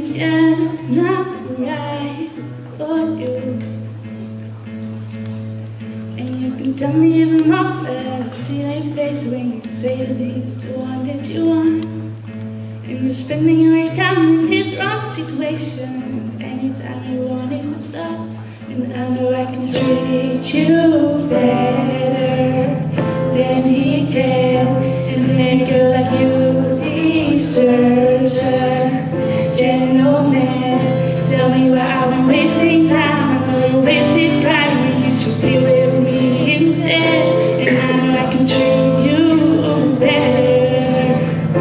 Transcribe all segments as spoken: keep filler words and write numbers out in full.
it's just not right for you. And you can tell me even more that I see that face when you say that he's the one that you want. And you're spending your time in this wrong situation. Anytime you want it to stop, and I know I can treat you better than he can. And any girl like you deserves a gentleman. Tell me why I've been wasting time. I know you wasted crying when you should be with me instead. And I know I can treat you better,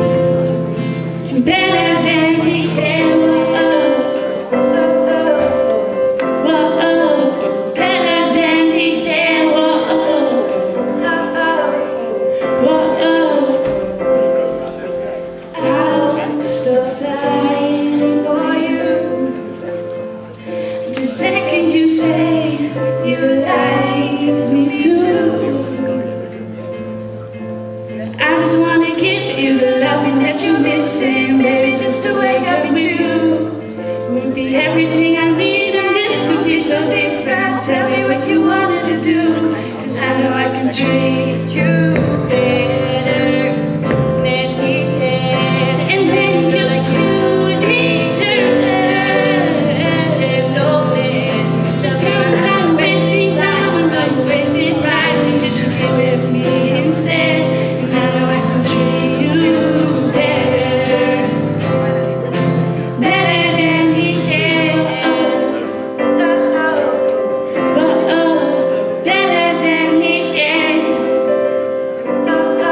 better than he can. Whoa, oh, whoa, oh, better than he can. Whoa, oh, whoa, oh. I'll stop time for you. The second you say you like me too, I just wanna give you the loving that you're missing, baby. Just to wake up with you would be everything I need, and this could be so different. Tell me what you wanted to do, 'cause I know I can treat you better than he can. And then you feel like you deserve it, no man. So come on, wasting time, I know you wasted right when you should be with me instead. And I know I can treat you better, better than he can. Oh, oh, oh, oh, better than he can. Oh,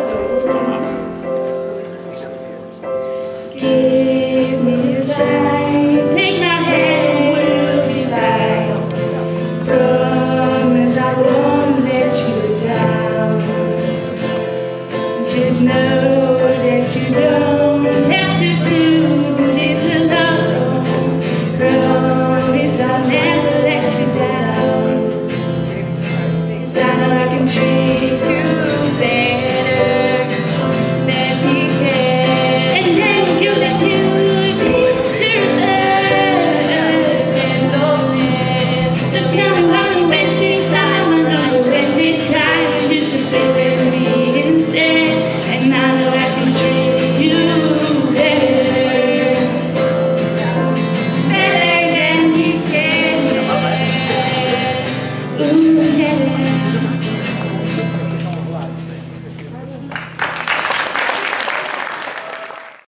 oh. Give me a sign, take my hand, we'll be fine. Promise I won't let you down. Just know that you don't have to do this alone. Promise I'll never let you down. 'Cause I know I can treat you better.